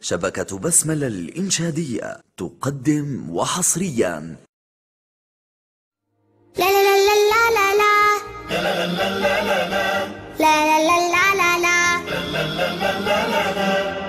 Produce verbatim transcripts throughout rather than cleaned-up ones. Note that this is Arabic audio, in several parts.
شبكة بسملة الإنشادية تقدم وحصريا لا لا لا لا لا لا لا لا لا لا لا لا لا لا لا لا.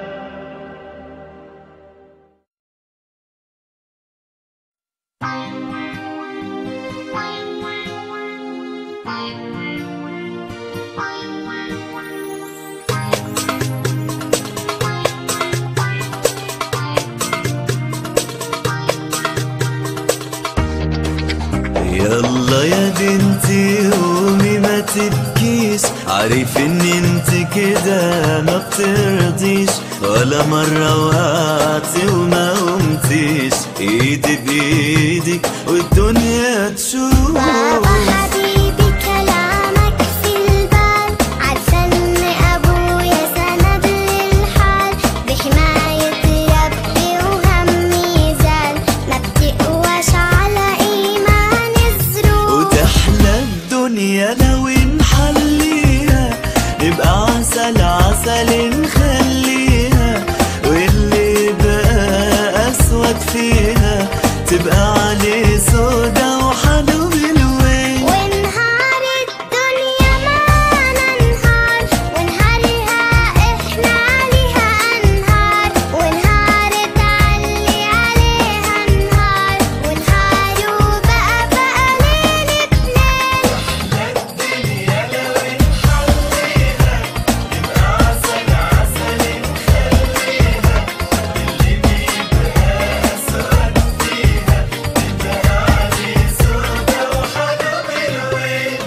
يلا يا بنتي قومي ما تبكيش، عارف ان انت كده ما بترضيش، ولا مرة وقعتي وما قمتيش، ايدي بايدك والدنيا تشوف. بابا حبيبي كلامك في البال، عارفة ان ابويا سند للحال، بحماية ربي وهمي زال، ما بتقواش على ايمان الظروف. وتحلى الدنيا لو نحليها، نبقى عسل عسل نخليها، واللي بقى اسود فيها تبقى عليه سودا وحلو بالوين. ونهار الدنيا معانا نهار، ونهارها احنا عليها انهار، ونهار تعلي عليها نهار، ونهار وبقى بقى ليل بليل. واحلى الدنيا لو نحليها، نبقى عسل عسل نخليها، اللي بيبقى اسود فيها تبقى عليه سودا وحلو بالوين.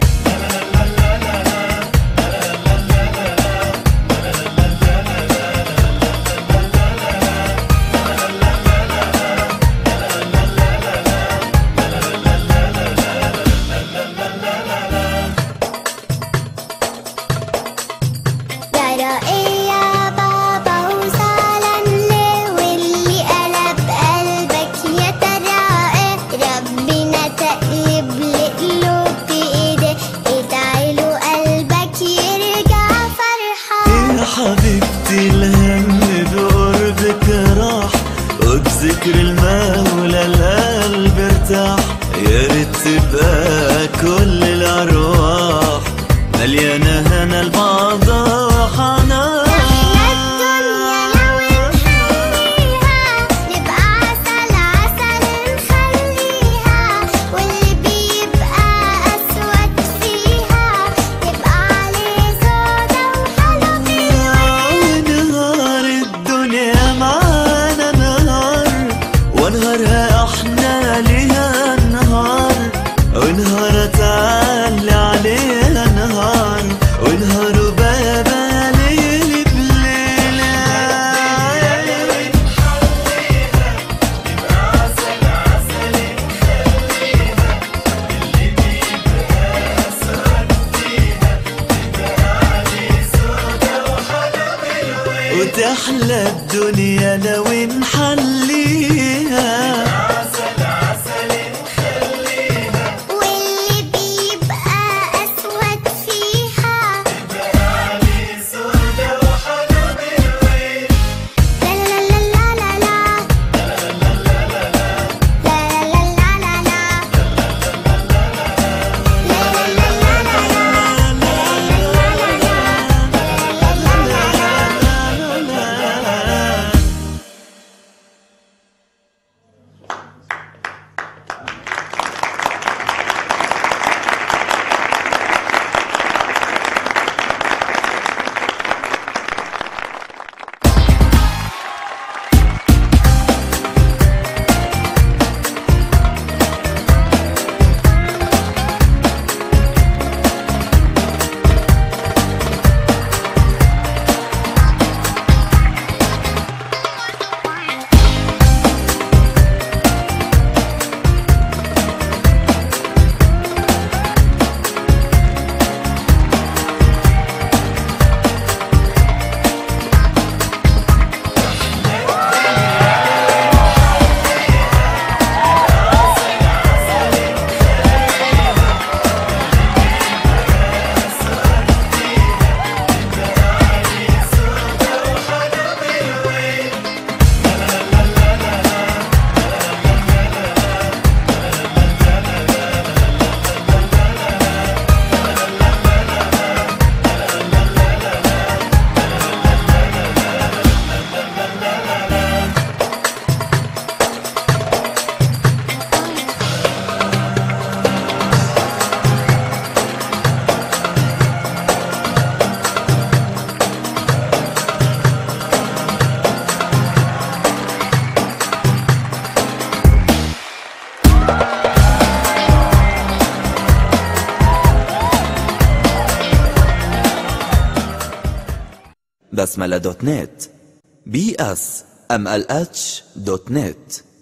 ترى ايه يا بابا وزعلان ليه، واللي قلب قلبك يا ترى ايه، ربنا تقلب لقلوب بايديه، ادعيله قلبك يرجع فرحان. يا حبيبتي الهم بقربك راح، وبذكر المولى القلب ارتاح، يا ريت تبقى كل الارواح مليانه هنا لبعضها وحنان. احلى الدنيا لو نحليها، نبقى عسل عسل نخليها، واللي بيبقى اسود فيها تبقى عليه سودا وحلو بالوين. ونهار الدنيا معانا نهار، ونهارها احنا ليها نهار، ونهار تعالى عليها نهار، ونهار بابا ليل بليل. ونحليها نبقى عسل عسل نخليها، اللي بيبقى اسود فيها تبقى عليه سودا وحلو بالوين. وتحلى الدنيا لو نحليها، عسل عسل نخليها، واللي بيبقى اسود فيها تبقى عليه سودا وحلو بالوين. لا لا لا لا لا لا لا لا لا لا لا. بسملة دوت نت بي اس ام ال اتش دوت نت.